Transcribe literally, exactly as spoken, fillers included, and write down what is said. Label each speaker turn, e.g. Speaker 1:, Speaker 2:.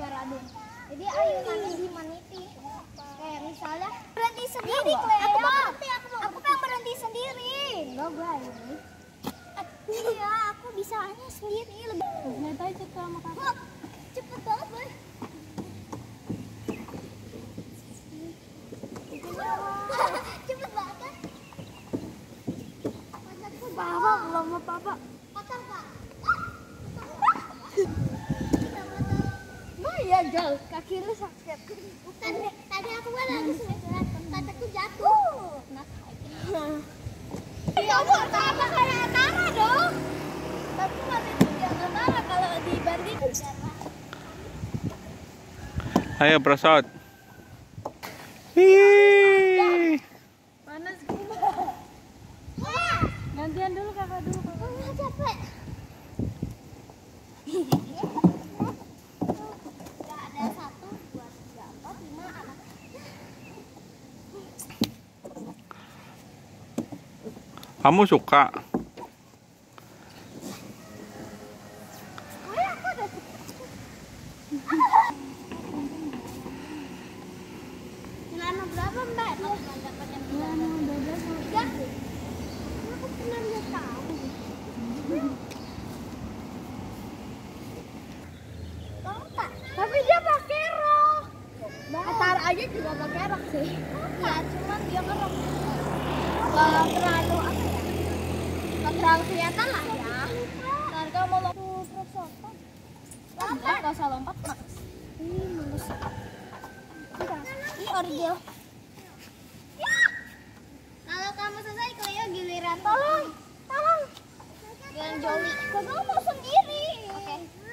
Speaker 1: ambaradun. Jadi ayunan humanity. Kayak misalnya berhenti sendiri, Cleo. Aku mau berhenti, aku mau. Aku pengen berhenti sendiri. Enggak, gue ini. Iya, aku bisanya sendiri lebih.
Speaker 2: Lihat aja ke sama kakak.
Speaker 1: Cepet banget, Boy. Cepet banget kan?
Speaker 2: Papa, belum mau papa.
Speaker 1: Kotor, Pak.
Speaker 2: Nah, ya jauh, kaki lu sakit.
Speaker 1: Bukan, tadi aku kan lagi sunat, kataku jatuh. Nah,
Speaker 2: Kamu sama kayak Antara dong. Tapi masih tidak Antara kalau dibanding.
Speaker 3: Ayo prosot. Hii.
Speaker 2: Panas gila. Gantian dulu kakak dulu. Kakak.
Speaker 1: nggak capek. Nggak ada satu, dua, tiga, empat, lima anak.
Speaker 3: Kamu suka?
Speaker 1: Oh ya, aku udah celana berapa mbak? Kalau nggak dapat yang celana tiga. Aku pernah nggak tahu. Lompat.
Speaker 2: Tapi dia pakai rok.
Speaker 1: Bah.
Speaker 2: Antara aja juga pakai rok sih.
Speaker 1: Ya, cuman dia kan nggak terlalu apa ya?
Speaker 2: Nggak terlalu kelihatan lah ya. Ntar kamu mau lompat. Lompat. Nggak usah lompat, Mak.
Speaker 1: Ini mulus. Ini orgel. Ya. Kalau kamu selesai, Cleo giliran.
Speaker 2: Tolong, tolong.
Speaker 1: Giliran Joli. Kamu mau sendiri.